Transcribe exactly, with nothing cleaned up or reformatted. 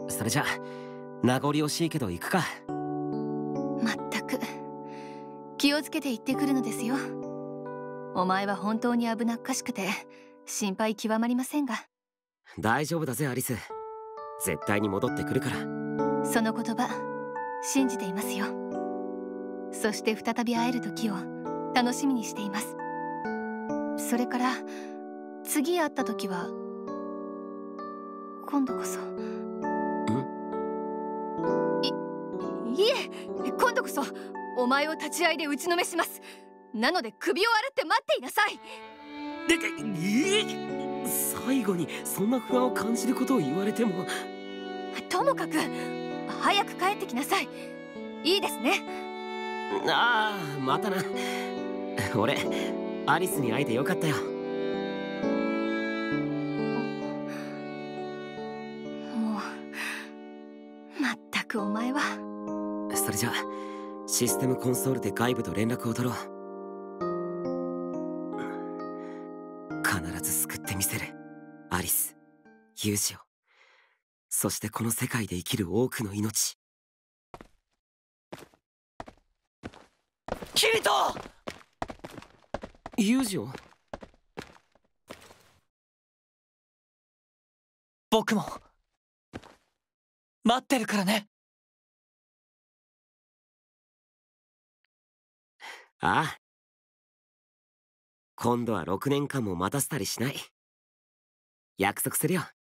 それじゃ名残惜しいけど行くか。 まったく気をつけて行ってくるのですよ。お前は本当に危なっかしくて心配極まりませんが。 大丈夫だぜアリス、絶対に戻ってくるから。 その言葉信じていますよ。そして再び会える時を楽しみにしています。それから次会った時は今度こそ。いいえ、今度こそお前を立ち会いで打ちのめします。なので首を洗って待っていなさい。 ででえー、最後にそんな不安を感じることを言われても。 ともかく早く帰ってきなさい。いいですね。 ああ、またな。俺アリスに会えてよかったよ。 もうまったくお前は。 それじゃシステムコンソールで外部と連絡を取ろう。必ず救ってみせるアリス、ユージを、そしてこの世界で生きる多くの命。キリト！ユージを。 僕も待ってるからね。 ああ、今度はろくねんかんも待たせたりしない。約束するよ。